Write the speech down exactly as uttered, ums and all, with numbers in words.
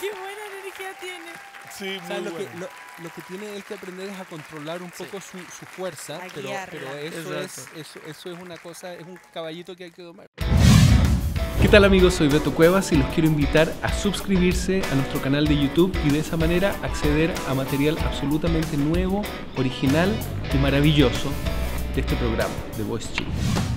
Qué buena energía tiene. Sí, O sea, muy lo, que, bueno. lo, lo que tiene él que aprender es a controlar un poco su, su fuerza, A pero, guiarla. pero eso, es, Exacto. eso, eso es una cosa, es un caballito que hay que domar. ¿Qué tal amigos? Soy Beto Cuevas y los quiero invitar a suscribirse a nuestro canal de YouTube y de esa manera acceder a material absolutamente nuevo, original y maravilloso de este programa, The Voice Chile.